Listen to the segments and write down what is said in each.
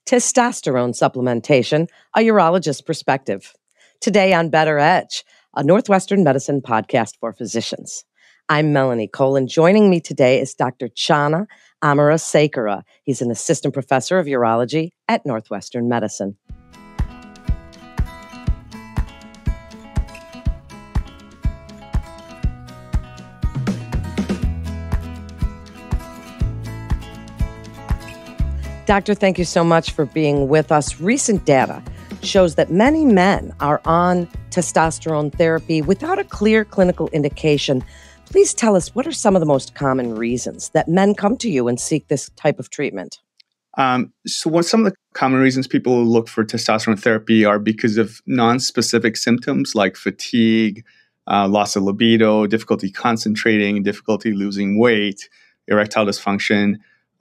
Testosterone Supplementation, a urologist perspective. Today on Better Edge, a Northwestern Medicine podcast for physicians. I'm Melanie Cole, and joining me today is Dr. Channa Amarasekera. He's an assistant professor of urology at Northwestern Medicine. Doctor, thank you so much for being with us. Recent data shows that many men are on testosterone therapy without a clear clinical indication. Please tell us, what are some of the most common reasons that men come to you and seek this type of treatment? So some of the common reasons people look for testosterone therapy are because of non-specific symptoms like fatigue, loss of libido, difficulty concentrating, difficulty losing weight, erectile dysfunction.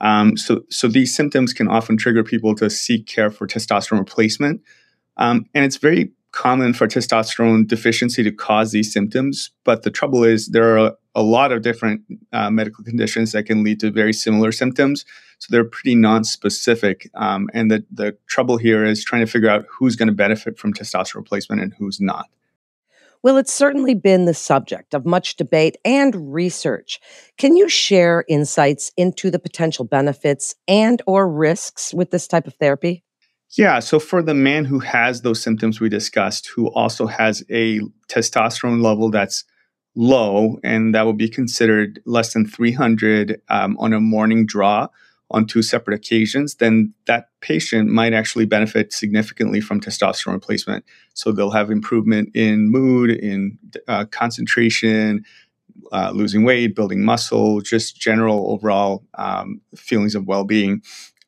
So these symptoms can often trigger people to seek care for testosterone replacement. And it's very common for testosterone deficiency to cause these symptoms. But the trouble is there are a lot of different medical conditions that can lead to very similar symptoms. So they're pretty non-specific. And the trouble here is trying to figure out who's going to benefit from testosterone replacement and who's not. Well, it's certainly been the subject of much debate and research. Can you share insights into the potential benefits and or risks with this type of therapy? Yeah, so for the man who has those symptoms we discussed, who also has a testosterone level that's low, and that will be considered less than 300 on a morning draw on two separate occasions, then that patient might actually benefit significantly from testosterone replacement. So they'll have improvement in mood, in concentration, losing weight, building muscle, just general overall feelings of well-being.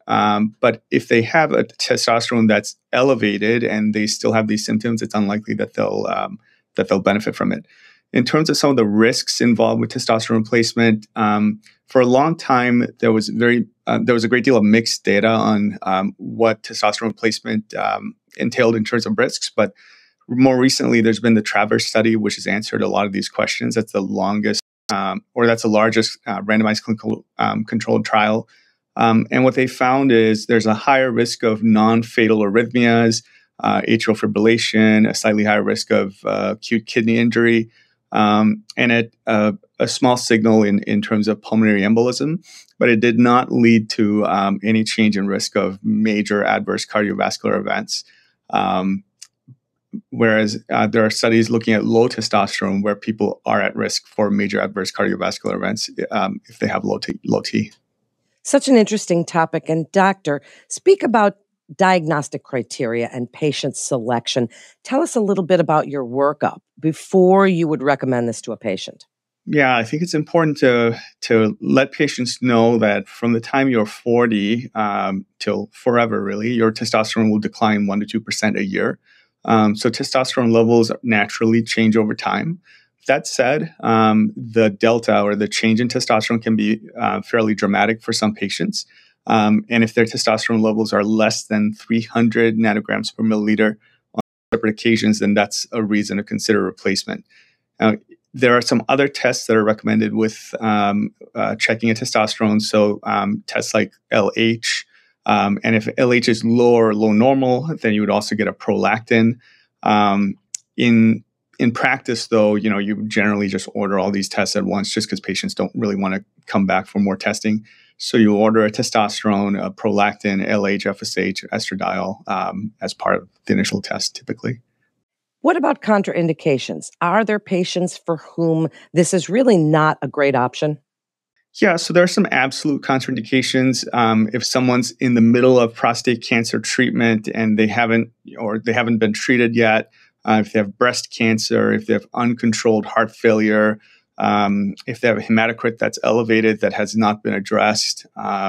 But if they have a testosterone that's elevated and they still have these symptoms, it's unlikely that they'll benefit from it. In terms of some of the risks involved with testosterone replacement, for a long time there was a great deal of mixed data on what testosterone replacement entailed in terms of risks. But more recently, there's been the TRAVERSE study, which has answered a lot of these questions. That's the longest, that's the largest randomized clinical controlled trial. And what they found is there's a higher risk of non-fatal arrhythmias, atrial fibrillation, a slightly higher risk of acute kidney injury, and a small signal in terms of pulmonary embolism, but it did not lead to any change in risk of major adverse cardiovascular events. Whereas there are studies looking at low testosterone where people are at risk for major adverse cardiovascular events if they have low T. Such an interesting topic. And doctor, speak about diagnostic criteria and patient selection. Tell us a little bit about your workup before you would recommend this to a patient. Yeah, I think it's important to let patients know that from the time you're 40 till forever, really, your testosterone will decline 1% to 2% a year. So testosterone levels naturally change over time. That said, the delta or the change in testosterone can be fairly dramatic for some patients. And if their testosterone levels are less than 300 nanograms per milliliter on separate occasions, then that's a reason to consider replacement. Now, there are some other tests that are recommended with checking a testosterone. So tests like LH. And if LH is low or low normal, then you would also get a prolactin. In practice, though, you generally just order all these tests at once just because patients don't really want to come back for more testing. So you order a testosterone, a prolactin, LH, FSH, estradiol as part of the initial test typically. What about contraindications? Are there patients for whom this is really not a great option? Yeah, so there are some absolute contraindications. If someone's in the middle of prostate cancer treatment and they haven't been treated yet, if they have breast cancer, if they have uncontrolled heart failure, if they have a hematocrit that's elevated that has not been addressed,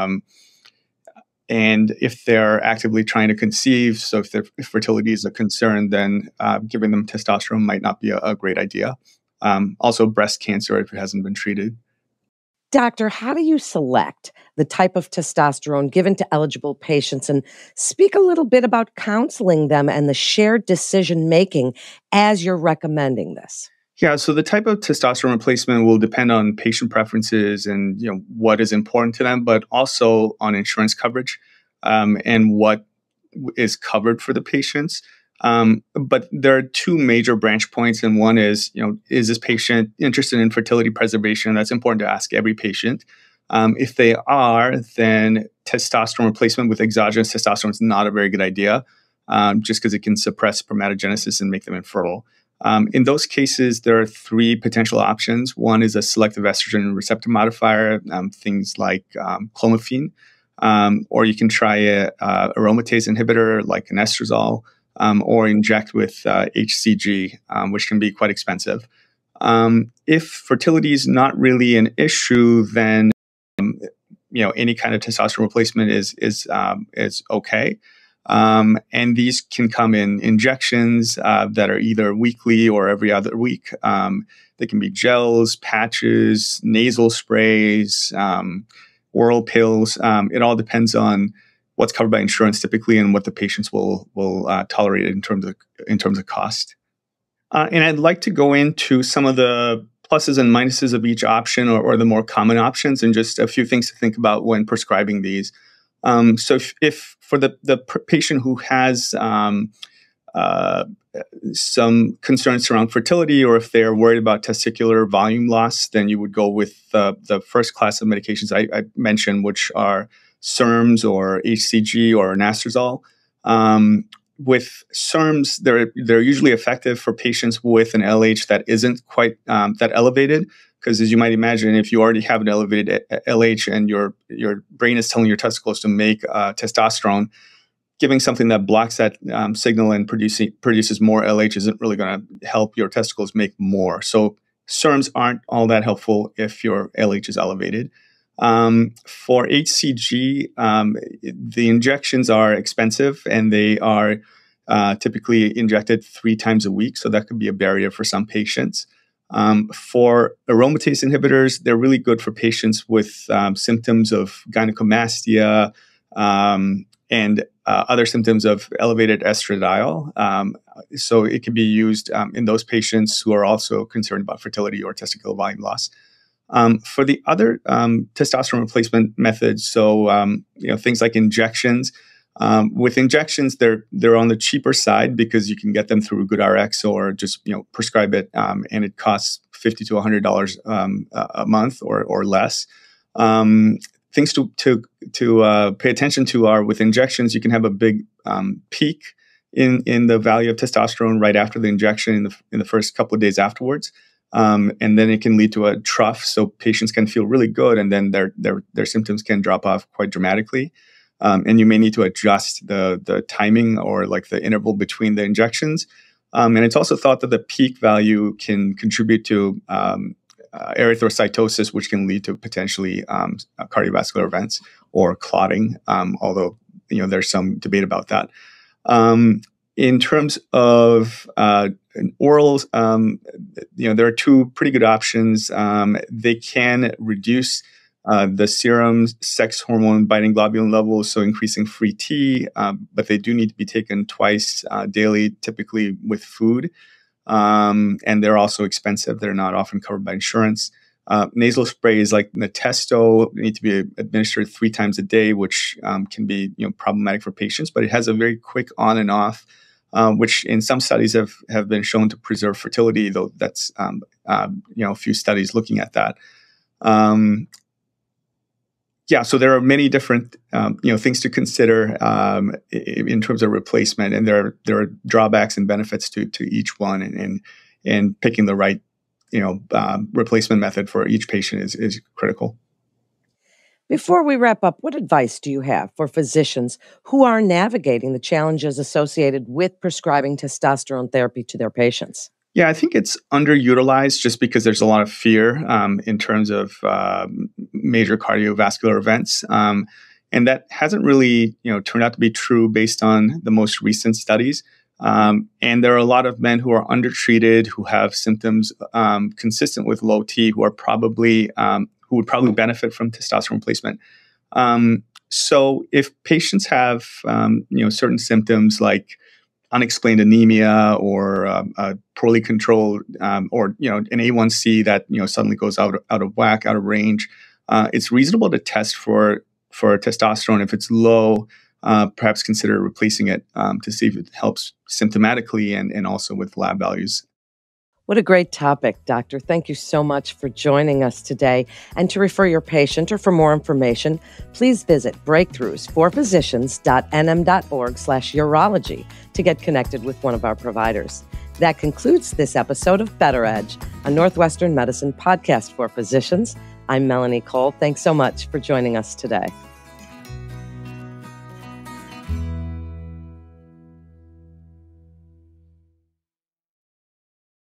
and if they're actively trying to conceive, so if fertility is a concern, then giving them testosterone might not be a great idea. Also, breast cancer if it hasn't been treated. Doctor, how do you select the type of testosterone given to eligible patients? And speak a little bit about counseling them and the shared decision-making as you're recommending this. Yeah, so the type of testosterone replacement will depend on patient preferences and what is important to them, but also on insurance coverage and what is covered for the patients. But there are two major branch points, and one is, is this patient interested in fertility preservation? That's important to ask every patient. If they are, then testosterone replacement with exogenous testosterone is not a very good idea, just because it can suppress spermatogenesis and make them infertile. In those cases, there are three potential options. One is a selective estrogen receptor modifier, things like clomiphene, or you can try a aromatase inhibitor like an estradiol, or inject with HCG, which can be quite expensive. If fertility is not really an issue, then any kind of testosterone replacement is okay. And these can come in injections that are either weekly or every other week. They can be gels, patches, nasal sprays, oral pills. It all depends on what's covered by insurance typically and what the patients will tolerate in terms of cost. And I'd like to go into some of the pluses and minuses of each option, or the more common options, and just a few things to think about when prescribing these. So if for the patient who has some concerns around fertility, or if they're worried about testicular volume loss, then you would go with the first class of medications I mentioned, which are SERMs or HCG or anastrozole. With SERMs, they're usually effective for patients with an LH that isn't quite that elevated. Because as you might imagine, if you already have an elevated LH and your brain is telling your testicles to make testosterone, giving something that blocks that signal and produces more LH isn't really going to help your testicles make more. So SERMs aren't all that helpful if your LH is elevated. For HCG, the injections are expensive, and they are typically injected 3 times a week. So that could be a barrier for some patients. For aromatase inhibitors, they're really good for patients with symptoms of gynecomastia and other symptoms of elevated estradiol. So it can be used in those patients who are also concerned about fertility or testicular volume loss. For the other testosterone replacement methods, so things like injections. With injections, they're on the cheaper side because you can get them through GoodRx or just prescribe it, and it costs $50 to $100 a month or less. Things to pay attention to are, with injections, you can have a big peak in the value of testosterone right after the injection in the first couple of days afterwards. And then it can lead to a trough, so patients can feel really good, and then their symptoms can drop off quite dramatically. And you may need to adjust the timing or like the interval between the injections. And it's also thought that the peak value can contribute to erythrocytosis, which can lead to potentially cardiovascular events or clotting, although there's some debate about that. In terms of orals, there are two pretty good options. They can reduce the serum sex hormone binding globulin levels, so increasing free T, but they do need to be taken twice daily, typically with food. And they're also expensive. They're not often covered by insurance. Nasal sprays like Testo need to be administered 3 times a day, which can be problematic for patients, but it has a very quick on and off, which in some studies have been shown to preserve fertility, though that's a few studies looking at that. So there are many different things to consider in terms of replacement, and there are drawbacks and benefits to each one, and picking the right replacement method for each patient is critical. Before we wrap up, what advice do you have for physicians who are navigating the challenges associated with prescribing testosterone therapy to their patients? Yeah, I think it's underutilized just because there's a lot of fear in terms of major cardiovascular events. And that hasn't really turned out to be true based on the most recent studies. And there are a lot of men who are undertreated, who have symptoms consistent with low T, who would probably benefit from testosterone replacement. So if patients have certain symptoms like unexplained anemia or poorly controlled, or an A1C that suddenly goes out of whack, out of range, it's reasonable to test for testosterone. If it's low, perhaps consider replacing it to see if it helps symptomatically and also with lab values. What a great topic, Doctor. Thank you so much for joining us today. And to refer your patient or for more information, please visit breakthroughsforphysicians.nm.org/urology to get connected with one of our providers. That concludes this episode of Better Edge, a Northwestern Medicine podcast for physicians. I'm Melanie Cole. Thanks so much for joining us today.